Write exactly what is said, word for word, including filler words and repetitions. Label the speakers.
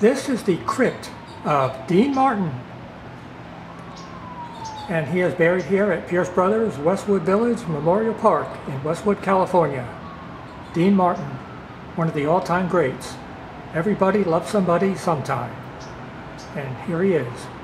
Speaker 1: This is the crypt of Dean Martin, and he is buried here at Pierce Brothers Westwood Village Memorial Park in Westwood, California. Dean Martin, one of the all-time greats. Everybody loves somebody sometime, and here he is.